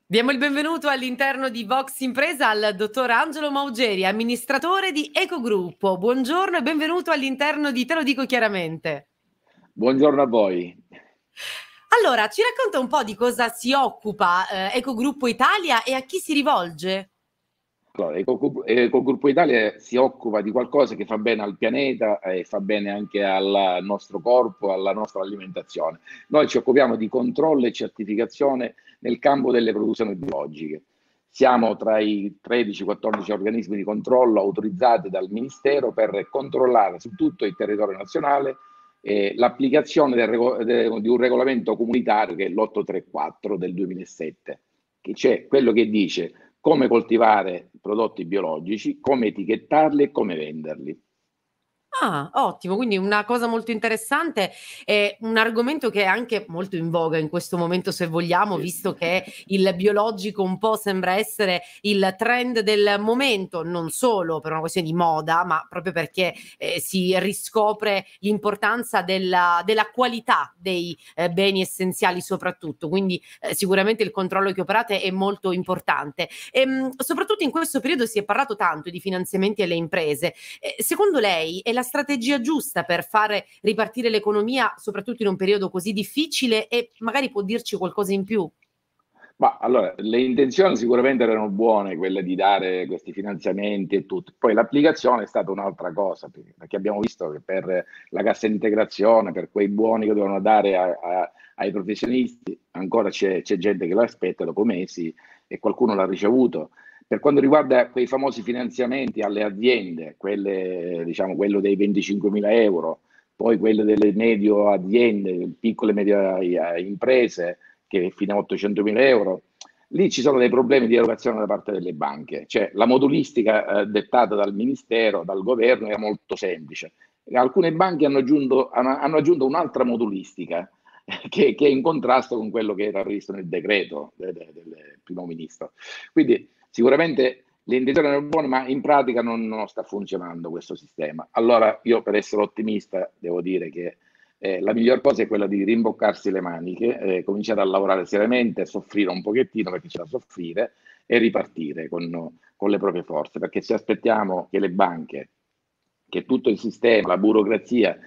Diamo il benvenuto all'interno di Vox Impresa al dottor Angelo Maugeri, amministratore di Ecogruppo. Buongiorno e benvenuto all'interno di Te lo dico chiaramente. Buongiorno a voi. Allora, ci racconta un po' di cosa si occupa Ecogruppo Italia e a chi si rivolge? Allora, Ecogruppo Italia si occupa di qualcosa che fa bene al pianeta e fa bene anche al nostro corpo, alla nostra alimentazione. Noi ci occupiamo di controllo e certificazione nel campo delle produzioni biologiche. Siamo tra i 13-14 organismi di controllo autorizzati dal Ministero per controllare su tutto il territorio nazionale l'applicazione di un regolamento comunitario che è l'834 del 2007, che c'è quello che dice come coltivare prodotti biologici, come etichettarli e come venderli. Ah, ottimo, quindi una cosa molto interessante e un argomento che è anche molto in voga in questo momento, se vogliamo, Sì. visto che il biologico un po' sembra essere il trend del momento, non solo per una questione di moda, ma proprio perché si riscopre l'importanza della qualità dei beni essenziali soprattutto, quindi sicuramente il controllo che operate è molto importante. Soprattutto in questo periodo si è parlato tanto di finanziamenti alle imprese. Secondo lei è la strategia giusta per fare ripartire l'economia, soprattutto in un periodo così difficile, e magari può dirci qualcosa in più? Ma allora, le intenzioni sicuramente erano buone, quelle di dare questi finanziamenti e tutto. Poi l'applicazione è stata un'altra cosa, perché abbiamo visto che per la cassa integrazione, per quei buoni che devono dare ai professionisti, ancora c'è gente che lo aspetta dopo mesi e qualcuno l'ha ricevuto. Per quanto riguarda quei famosi finanziamenti alle aziende, quelle, diciamo, quello dei 25.000 euro, poi quello delle medio aziende, piccole e medie imprese, che fino a 800.000 euro, lì ci sono dei problemi di erogazione da parte delle banche, cioè la modulistica dettata dal Ministero, dal governo è molto semplice. Alcune banche hanno aggiunto un'altra modulistica che è in contrasto con quello che era previsto nel decreto del primo ministro. Quindi sicuramente le intenzioni erano buone, ma in pratica non sta funzionando questo sistema. Allora io, per essere ottimista, devo dire che la miglior cosa è quella di rimboccarsi le maniche, cominciare a lavorare seriamente, soffrire un pochettino perché c'è da soffrire e ripartire con le proprie forze, perché se aspettiamo che le banche, che tutto il sistema, la burocrazia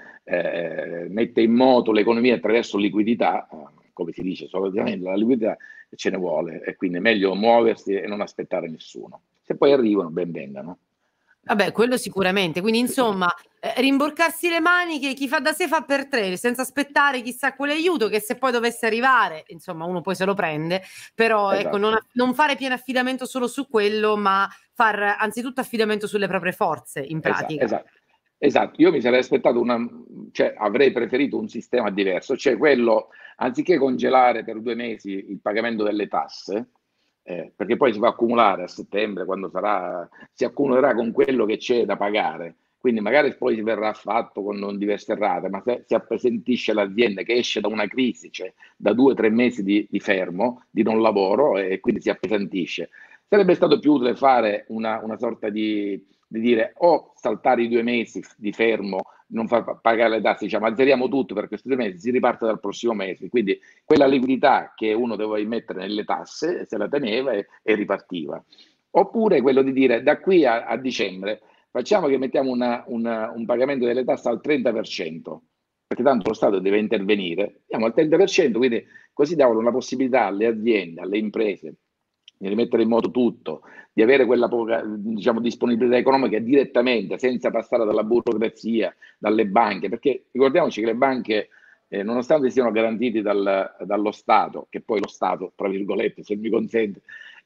mette in moto l'economia attraverso liquidità, come si dice solitamente, la liquidità ce ne vuole e quindi è meglio muoversi e non aspettare nessuno. Se poi arrivano, ben vengano. Vabbè, quello sicuramente. Quindi, insomma, rimborcarsi le maniche, chi fa da sé fa per tre, senza aspettare chissà quale aiuto, che se poi dovesse arrivare, insomma, uno poi se lo prende, però ecco, Esatto. non fare pieno affidamento solo su quello, ma far anzitutto affidamento sulle proprie forze, in Esatto, pratica. esatto, esatto. Io mi sarei aspettato cioè avrei preferito un sistema diverso, cioè quello, anziché congelare per 2 mesi il pagamento delle tasse, perché poi si va a accumulare a settembre, quando si accumulerà con quello che c'è da pagare, quindi magari poi si verrà fatto con diverse rate, ma se si appesantisce l'azienda che esce da una crisi, cioè da 2 o 3 mesi di fermo, di non lavoro, e quindi si appesantisce. Sarebbe stato più utile fare una sorta di dire o saltare i 2 mesi di fermo, non far pagare le tasse, diciamo azzeriamo tutto per questi 2 mesi, si riparte dal prossimo mese. Quindi quella liquidità che uno doveva immettere nelle tasse se la teneva e ripartiva. Oppure quello di dire da qui a dicembre facciamo che mettiamo un pagamento delle tasse al 30%, perché tanto lo Stato deve intervenire, andiamo al 30%, quindi così davano una possibilità alle aziende, alle imprese di rimettere in moto tutto, di avere quella poca, diciamo, disponibilità economica direttamente, senza passare dalla burocrazia, dalle banche, perché ricordiamoci che le banche, nonostante siano garantiti dallo Stato, che poi lo Stato, tra virgolette, se mi consente,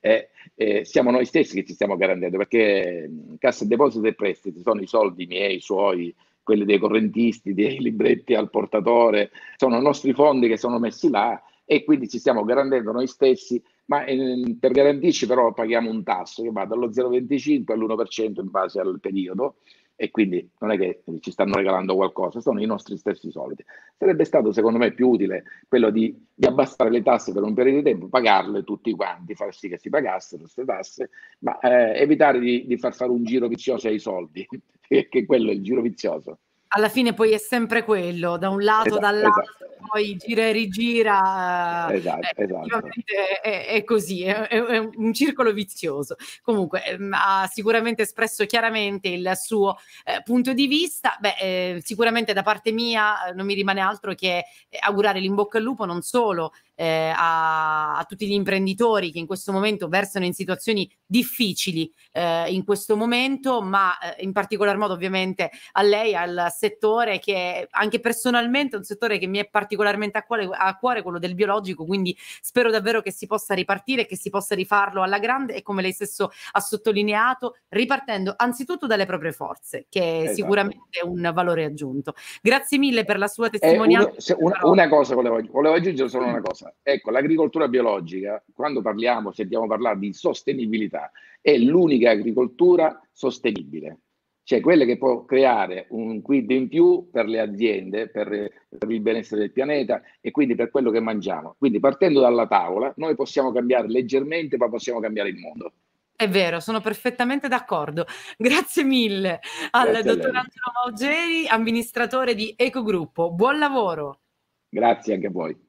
siamo noi stessi che ci stiamo garantendo, perché Cassa Depositi e Prestiti sono i soldi miei, suoi, quelli dei correntisti, dei libretti al portatore, sono i nostri fondi che sono messi là e quindi ci stiamo garantendo noi stessi, ma per garantirci però paghiamo un tasso che va dallo 0,25 all'1% in base al periodo e quindi non è che ci stanno regalando qualcosa, sono i nostri stessi soldi. Sarebbe stato secondo me più utile quello di abbassare le tasse per un periodo di tempo, pagarle tutti quanti, far sì che si pagassero queste tasse, ma evitare di far fare un giro vizioso ai soldi, che quello è il giro vizioso. alla fine poi è sempre quello, da un lato, Esatto, dall'altro, esatto, poi gira e rigira, esatto, esatto. effettivamente è così, è un circolo vizioso. Comunque, ha sicuramente espresso chiaramente il suo punto di vista. Beh, sicuramente da parte mia non mi rimane altro che augurare l'in bocca al lupo non solo a tutti gli imprenditori che in questo momento versano in situazioni difficili in questo momento, ma in particolar modo ovviamente a lei, al settore che anche personalmente è un settore che mi è particolarmente a cuore, quello del biologico, quindi spero davvero che si possa ripartire, che si possa rifarlo alla grande e come lei stesso ha sottolineato, ripartendo anzitutto dalle proprie forze, che è Esatto. sicuramente un valore aggiunto. Grazie mille per la sua E testimonianza. una cosa volevo aggiungere solo una cosa. Ecco, l'agricoltura biologica, quando parliamo, sentiamo parlare di sostenibilità, è l'unica agricoltura sostenibile, cioè quella che può creare un quid in più per le aziende, per il benessere del pianeta e quindi per quello che mangiamo. Quindi partendo dalla tavola, noi possiamo cambiare leggermente, ma possiamo cambiare il mondo. È vero, sono perfettamente d'accordo. Grazie mille al Grazie a dottor lei. Angelo Maugeri, amministratore di Ecogruppo. Buon lavoro. Grazie anche a voi.